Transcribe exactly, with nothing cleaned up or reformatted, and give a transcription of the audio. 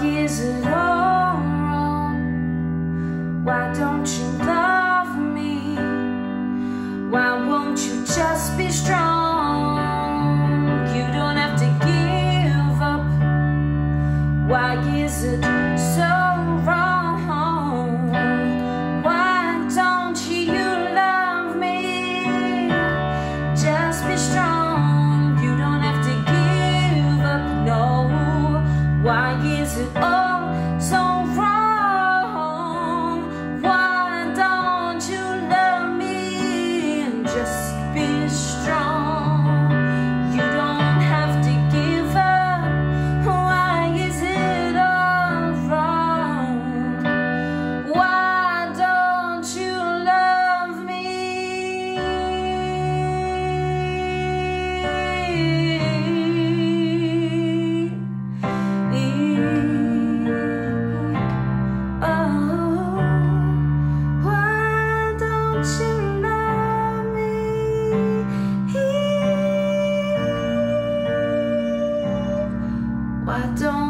is it all wrong? Why don't you love me? Why won't you just be strong? You don't have to give up. Why is it so wrong? Why don't you love me? Just be strong. You don't have to give up, no. Why is it all so wrong? Why don't you love me and just be strong? You don't have to give up. Why is it all wrong? Why don't you love me? Why don't